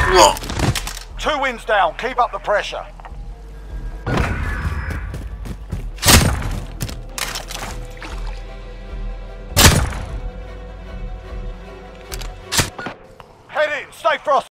Two wins down. Keep up the pressure. Head in. Stay frosty.